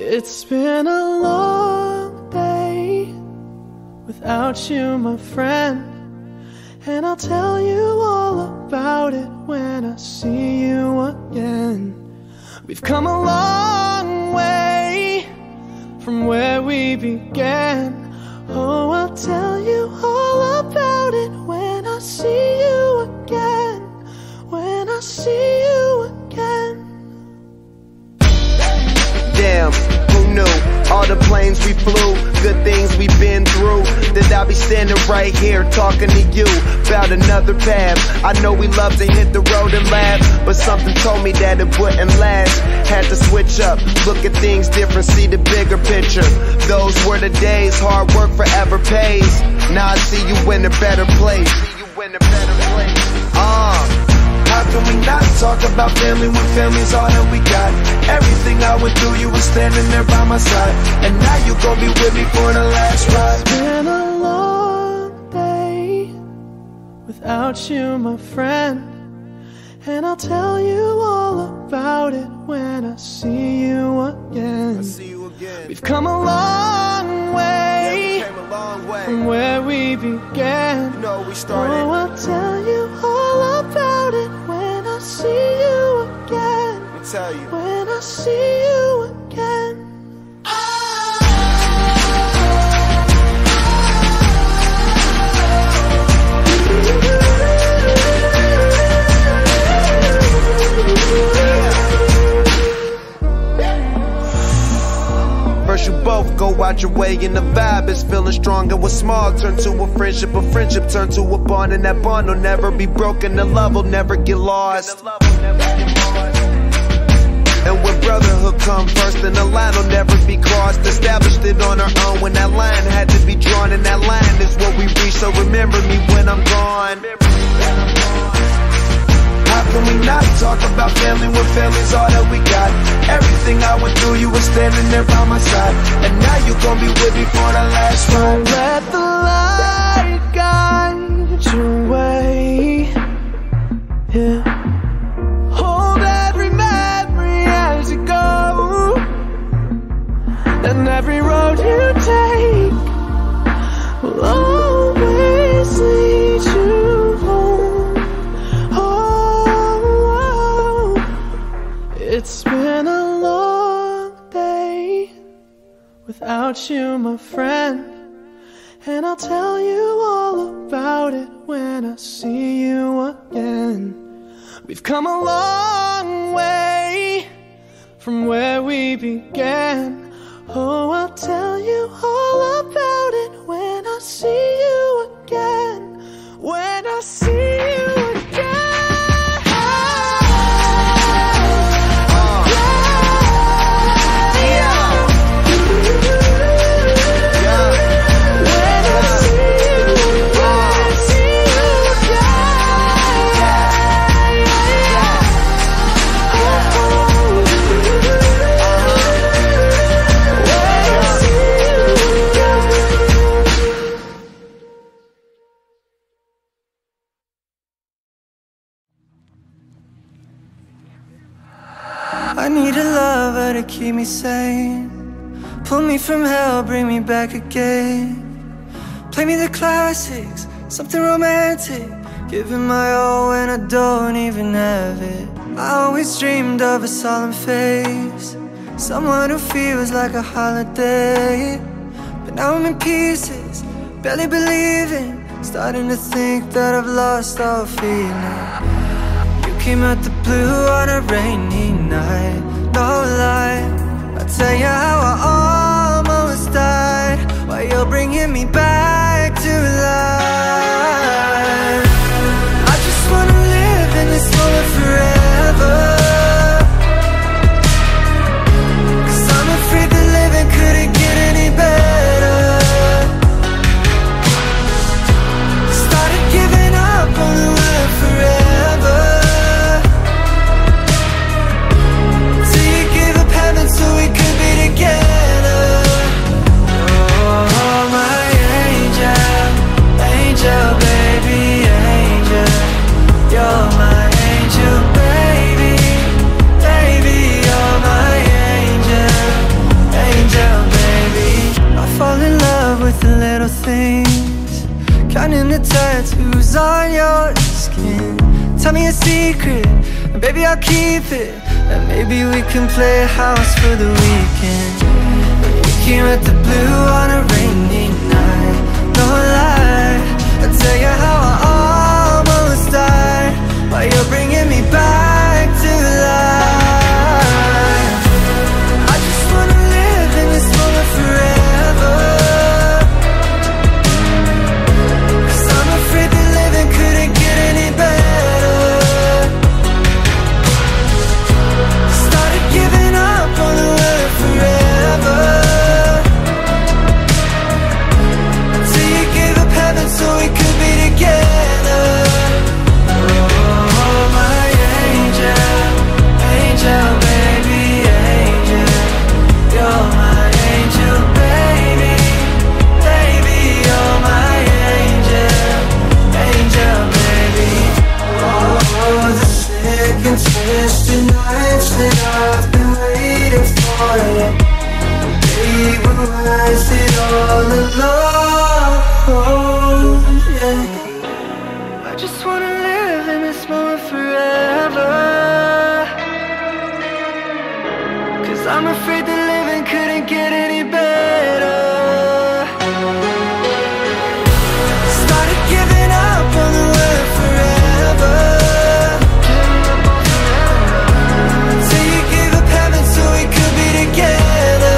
It's been a long day without you, my friend, and I'll tell you all about it when I see you again. We've come a long way from where we began. Oh, I'll tell you all about it when I see you again. When I see you again. Damn, who knew? All the planes we flew, good things we've been through, that I'll be standing right here talking to you about another path. I know we love to hit the road and laugh, but something told me that it wouldn't last. Had to switch up, look at things different, see the bigger picture. Those were the days, hard work forever pays. Now I see you in a better place. How can we not talk about family when family's all that we got? Everything I went through, you were standing there by my side, and now you gon' be with me for the last ride. It's been a long day without you, my friend, and I'll tell you all about it when I see you again. We've come a long way, from where we began. You know, we started. Oh, I'll tell you all about it when I see you again. Let me tell you. When I see you again. First you both go out your way and the vibe is feeling strong, and what's small turn to a friendship turn to a bond, and that bond will never be broken, the love will never get lost. And when brotherhood come first, then the line will never be crossed. Established it on our own when that line had to be drawn, and that line is what we reach, so remember me when I'm gone. How can we not talk about family when family's all that we got? Everything I went through, you were standing there by my side, and now you gon' be with me for the last ride. Don't let the light guide your way. Yeah. Hold every memory as you go, and every road you take will always lead you home. Oh, it's been a long day without you, my friend, and I'll tell you all about it when I see you again. We've come a long way from where we began. Oh, I'll tell you all about it when I see you again. When I see you again. I need a lover to keep me sane, pull me from hell, bring me back again. Play me the classics, something romantic, giving my all when I don't even have it. I always dreamed of a solemn face, someone who feels like a holiday. But now I'm in pieces, barely believing, starting to think that I've lost all feeling. Came out the blue on a rainy night, no lie. I'll tell you how I almost died, while you're bringing me back to life. I just wanna live in this moment forever, 'cause I'm afraid that living couldn't get any better. Started giving up on the word forever, so we could be together. Oh, my little things, counting the tattoos on your skin. Tell me a secret, and baby I'll keep it. And maybe we can play house for the weekend. We can rent the blue on a rainy night. No lie, I'll tell you how I almost died while you're bringing me back to life. I just wanna live in this moment forever, 'cause I'm afraid that living couldn't get any better. Started giving up on the word forever, till you gave up heaven so we could be together. Oh, my angel, angel, baby, angel. You're my angel, baby, baby, you're my angel, angel, baby. Oh, the sick and twisted nights that I've been waiting for you, they were worth it all alone, yeah. I just wanna live in this moment forever, 'cause I'm afraid that living couldn't get any better. Started giving up on the word forever, till you gave up heaven so we could be together.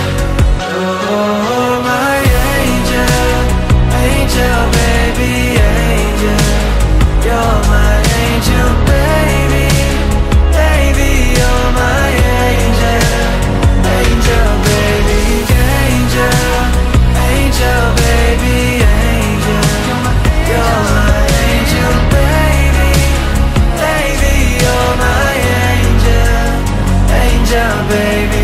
Oh, my angel, angel, baby, angel. You're my angel, baby, baby, you're my angel, angel, baby, angel, angel, baby, angel. You're my angel, baby, baby, you're my angel, angel, baby.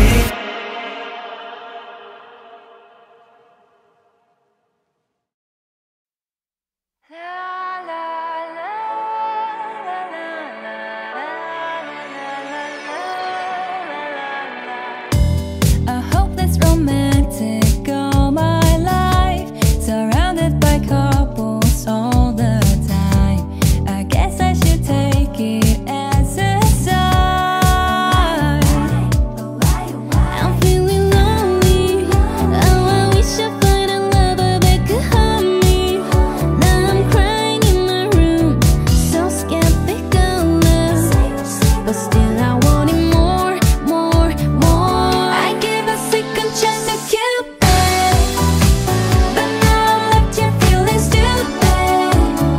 A hopeless romantic all my life, surrounded by couples all the time. I guess I should take it as a sign. I'm feeling lonely. Oh, I wish I find a lover that could hug me. Now I'm crying in my room, so skeptical of, but still I want it more, more, more. I gave a second chance to Cupid, but now I'm left here feeling stupid.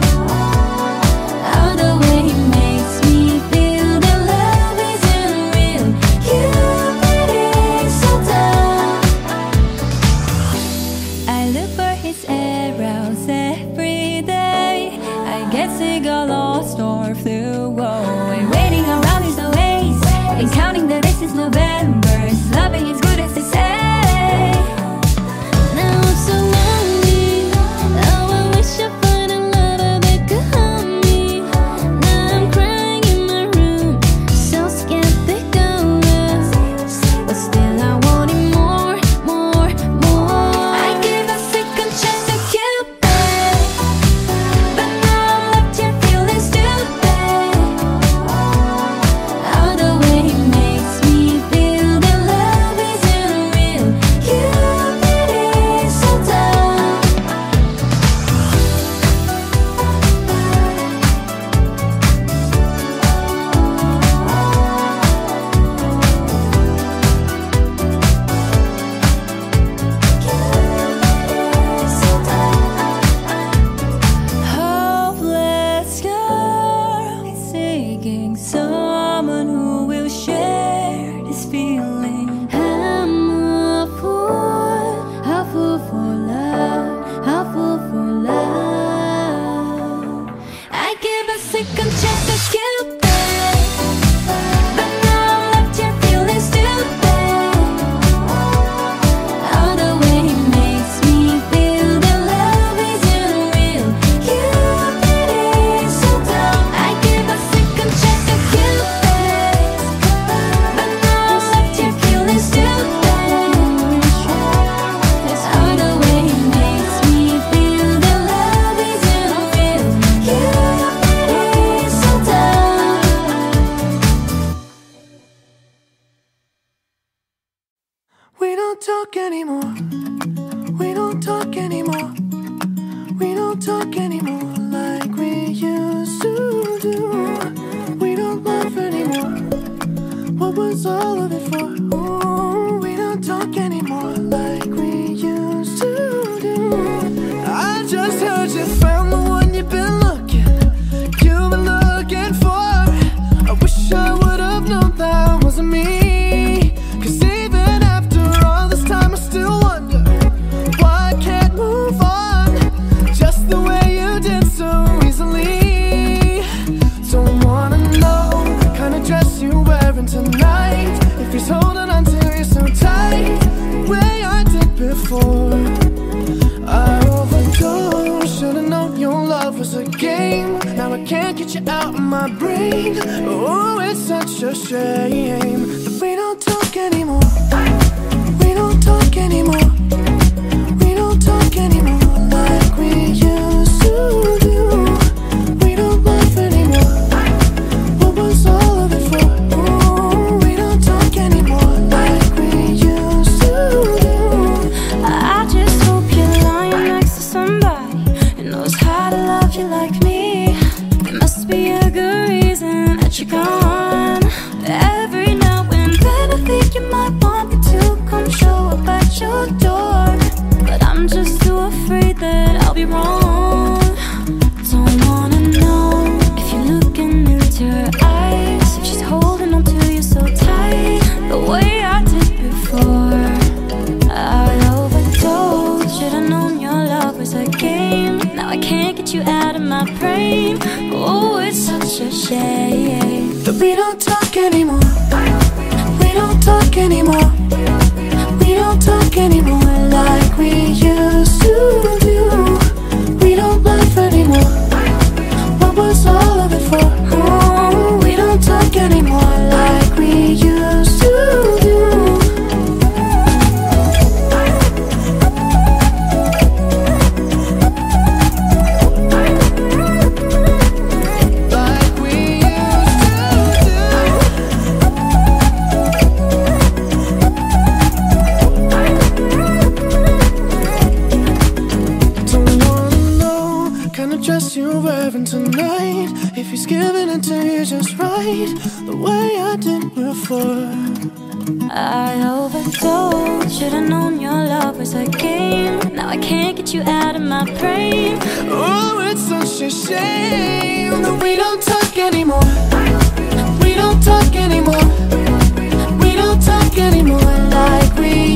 Oh, the way he makes me feel that love isn't real. Cupid is so dumb. I look for his arrows every day. I guess he got lost or flew away. Waiting around is a waste, and counting the days since November. His loving is good as they say. Now I'm so lonely. Oh, I wish I find a lover that could hug me. Now I'm crying in my room, so skeptical of, but still I want it more, more, more. I gave a second chance to Cupid, but now I'm left here feeling stupid. Oh, the way he makes me feel that love isn't real. Cupid is so dumb. Hopeless girl seeking someone who will share this feeling. I'm a fool for love, a fool for love. I give a second chance to Cupid, but now I'm left here feeling stupid. Oh, the way he makes me feel that love isn't real. Cupid is so dumb. I give a second chance to Cupid, but now I'm left here feeling stupid. Oh, the way he makes me now I can't get you out of my brain. Oh, it's such a shame that we don't talk anymore. We don't talk anymore. We don't talk anymore like we used to do. We don't laugh anymore. What was all of it for? Oh, we don't talk anymore like we used to do. I just hope you're lying next to somebody who knows how to love you like me. There must be a good reason that you're gone. Every now and then I think you might want me to come show up at your door, but I'm just too afraid that I'll be wrong. Don't wanna know if you're looking into her eyes, if she's holding on to you so tight, the way I did before. I overdosed, should've known your love was a game. Now I can't get you out of my brain. Oh, it's such a shame that we don't talk anymore. We don't talk anymore. We don't talk anymore like we used to do. We don't laugh anymore. What was all of it for? Oh, we don't talk anymore like we used to do. You're wearing tonight, if he's giving it to you just right, the way I did before. I overdosed, should've known your love was a game. Now I can't get you out of my brain. Oh, it's such a shame that we don't talk anymore. We don't talk anymore. We don't talk anymore like we